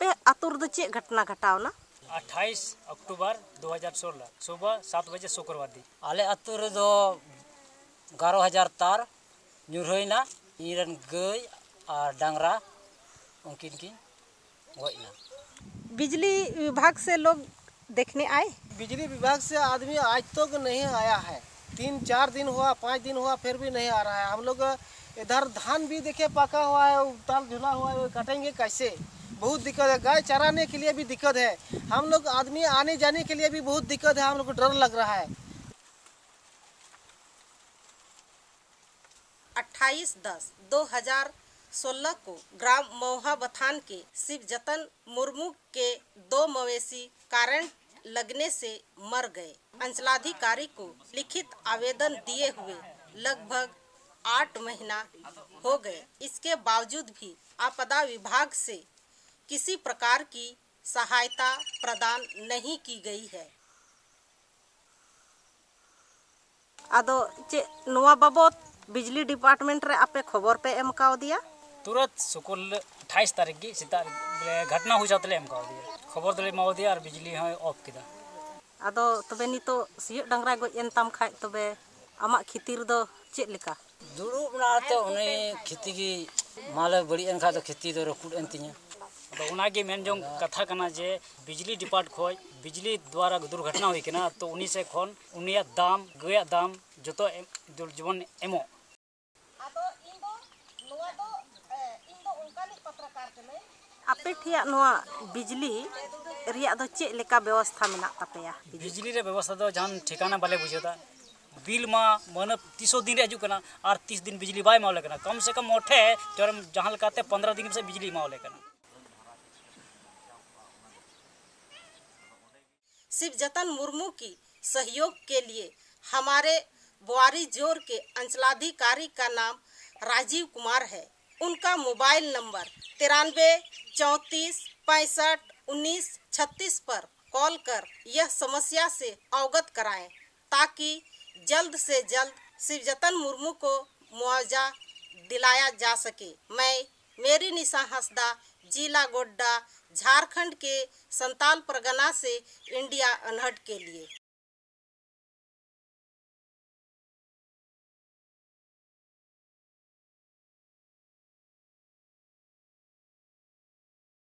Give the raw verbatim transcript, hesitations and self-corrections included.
आपे आतुर दो चे घटना घटाव ना अट्ठाईस अक्टूबर दो हज़ार सोलह सुबह सात बजे शुक्रवार दी आले आतु रे दो ग्यारह हजार तार ᱧᱩᱨᱦᱟᱹᱭᱱᱟ ᱤᱧᱨᱮᱱ ᱜᱟᱹᱭ ᱟᱨ ᱰᱟᱝᱨᱟ उनकिन की गइना। बिजली विभाग से लोग देखने आए। बिजली विभाग से आदमी आज तक तो नहीं आया है। तीन चार दिन हुआ, पाँच दिन हुआ, फिर भी नहीं आ रहा है। हम लोग इधर धान भी देखे पका हुआ है, ताल झुला हुआ है, वो काटेंगे कैसे? बहुत दिक्कत है। गाय चराने के लिए भी दिक्कत है। हम लोग आदमी आने जाने के लिए भी बहुत दिक्कत है। हम लोग को डर लग रहा है। अट्ठाईस दस दो हजार सोलह को ग्राम महुआबथान के शिवजतन मुर्मू के दो मवेशी करंट लगने से मर गए। अंचलाधिकारी को लिखित आवेदन दिए हुए लगभग आठ महीना हो गए। इसके बावजूद भी आपदा विभाग से किसी प्रकार की सहायता प्रदान नहीं की गई है। आदो चे नोआ बाबत बिजली डिपार्टमेंट रे आपे खबर पे एम काव दिया? तुरंत सुकुल अट्ठाईस तारीख की सीता घटना हुई जाते एम काव दिया खबर दले माव दिया और बिजली है ऑफ किदा। आदो तबे नितो सियो डांगरा गो एन ताम खाय तबे आमा खितिर दो चेक लेका दुड़ुब नाते उनी खेती की माले बड़ी एन खा तो खेती दो रकुड एन तिया। तो उनागे मेनजों कथा कना जे बिजली डिपार्ट खोय बिजली द्वारा दुर्घटना हुई केना तो उनी से खोन उनिया दाम गया दाम जतो जीवन एमो। आदो इंदो नोआ दो इंदो उनकानी पत्रकार कने आपे ठिया नोआ बिजली रिया दो चेक लेका व्यवस्था मेना तापेया? बिजली रे व्यवस्था दो जान ठिकाना बाले बुझेता बिल मा मन तीसो दिन रे कना और तीस दिन बिजली बाय मावले कना कम से कम मोठे जरम जहां लकाते पंद्रह दिन से बिजली मावले कना। शिवजतन मुर्मू की सहयोग के लिए हमारे बुआरी जोर के अंचलाधिकारी का नाम राजीव कुमार है। उनका मोबाइल नंबर तिरानवे चौंतीस पैंसठ उन्नीस छत्तीस पर कॉल कर यह समस्या से अवगत कराएं ताकि जल्द से जल्द शिवजतन मुर्मू को मुआवजा दिलाया जा सके। मैं मेरी निशा हंसदा जिला गोड्डा झारखंड के संताल परगना से इंडिया अनहट के लिए।